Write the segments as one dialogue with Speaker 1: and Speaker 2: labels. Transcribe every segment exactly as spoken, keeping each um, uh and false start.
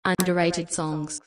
Speaker 1: Underrated songs.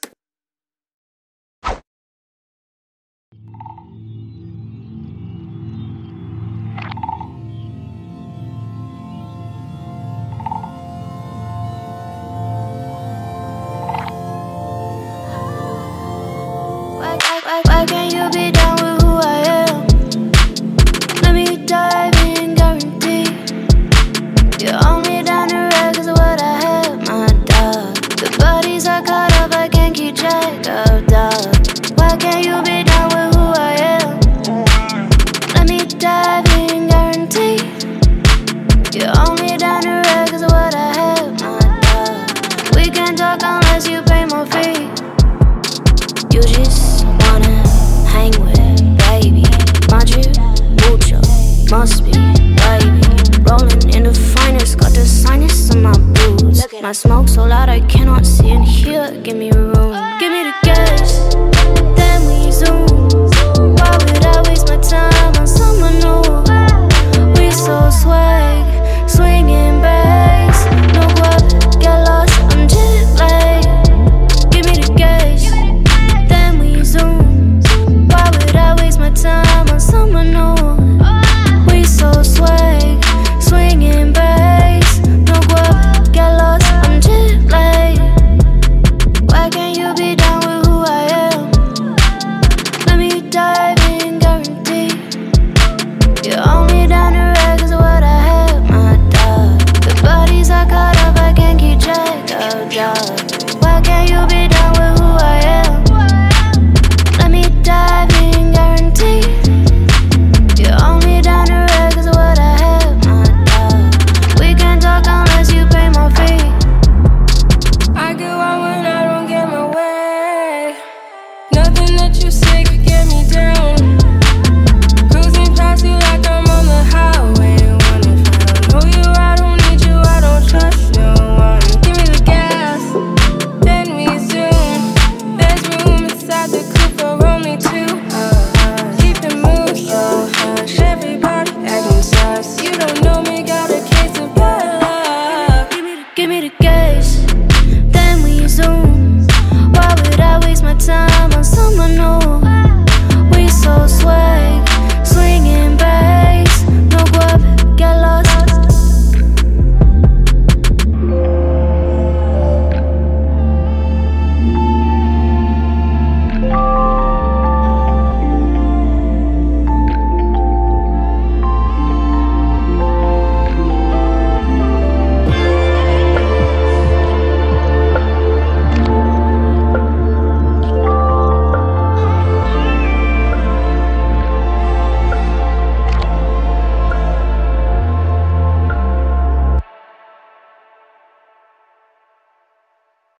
Speaker 2: Why, why, why can't you be down with who I am? Let me dive in, guarantee you're only down to red cause of what I have, my dog. The bodies are caught up, I can't keep track of, dog. Why can't you be down with who I am? Let me dive in, guarantee you're only down to red cause of what I have, my dog. We can't talk unless you pay more fee. You just wanna hang with, baby. Madrid, mucho, must be, baby. Rolling in the finest, got the sinus on my boots. My smoke so loud I cannot see and hear. Give me room, give me the gas, then we zoom. Why would I waste my time?